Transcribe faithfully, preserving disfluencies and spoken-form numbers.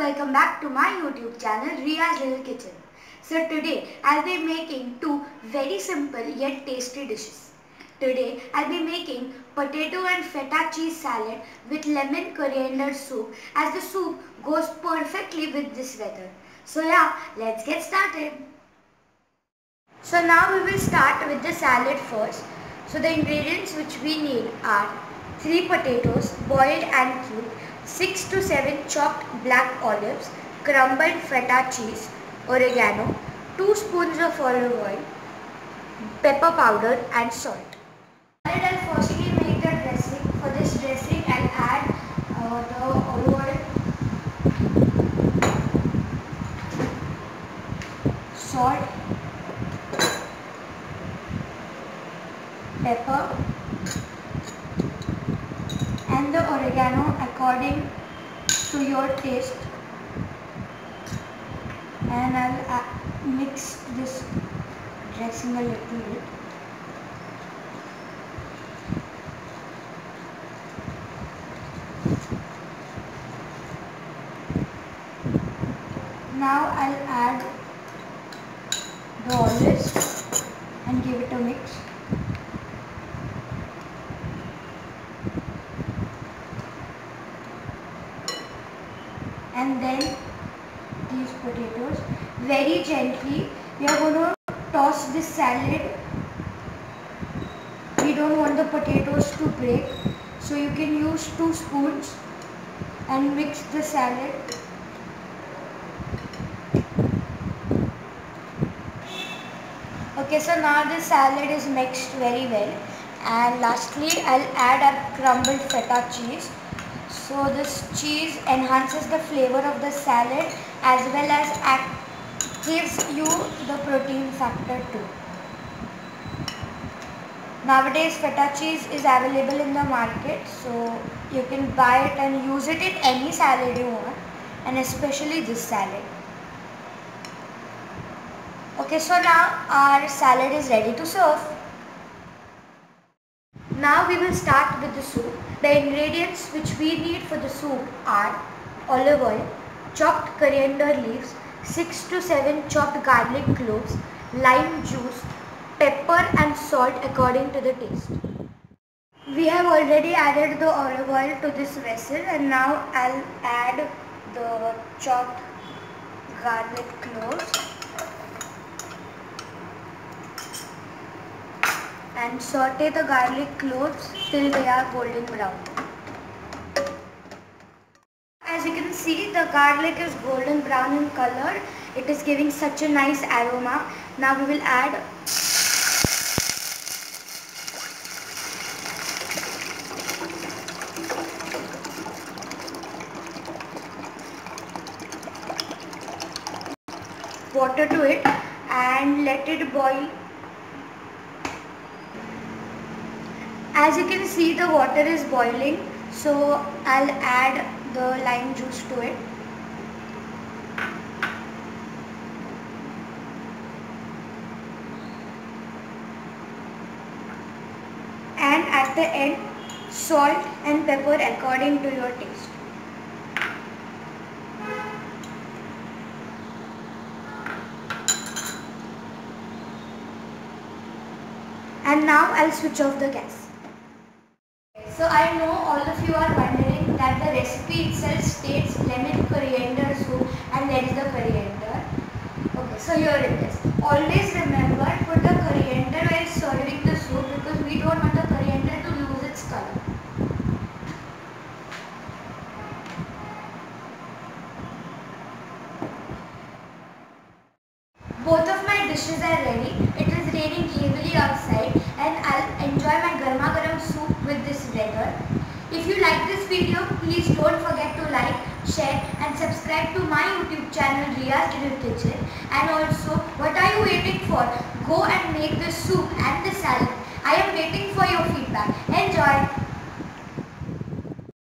welcome back to my YouTube channel Riya's Little Kitchen. So today I'll be making two very simple yet tasty dishes. Today I'll be making potato and feta cheese salad with lemon coriander soup, as the soup goes perfectly with this weather. So yeah, let's get started. So now we will start with the salad first. So the ingredients which we need are three potatoes boiled and cubed, six to seven chopped black olives, crumbled feta cheese, oregano, two spoons of olive oil, pepper powder and salt. I'll firstly make the dressing. For this dressing I'll add uh, the olive oil, salt, pepper and the oregano according to your taste, and I'll uh, mix this dressing a little bit. Now I'll add the olives and give it a mix. And then these potatoes. Very gently we are going to toss this salad. We don't want the potatoes to break, so you can use two spoons and mix the salad. Okay, so now the salad is mixed very well, and lastly I'll add our crumbled feta cheese. So this cheese enhances the flavor of the salad as well as act gives you the protein factor too. Nowadays feta cheese is available in the market, so you can buy it and use it in any salad you want, and especially this salad. Okay, so now our salad is ready to serve. Now we will start with the soup. The ingredients which we need for the soup are olive oil, chopped coriander leaves, six to seven chopped garlic cloves, lime juice, pepper and salt according to the taste. We have already added the olive oil to this vessel, and now I'll add the chopped garlic cloves and saute the garlic cloves till they are golden brown. As you can see, the garlic is golden brown in color. It is giving such a nice aroma. Now we will add water to it and let it boil. As you can see, the water is boiling, so I'll add the lime juice to it. And at the end, salt and pepper according to your taste. And now I'll switch off the gas. So I know all of you are wondering that the recipe itself states lemon coriander soup and there is the coriander. Okay, so here it is. Always remember, put the coriander while serving the soup, because we don't want the coriander to lose its color. Both of my dishes are ready. It is raining heavily outside, and I'll enjoy my garma garam soup with this weather. If you like this video, please don't forget to like, share and subscribe to my YouTube channel Riya's Little Kitchen. And also, what are you waiting for? Go and make the soup and the salad. I am waiting for your feedback. Enjoy!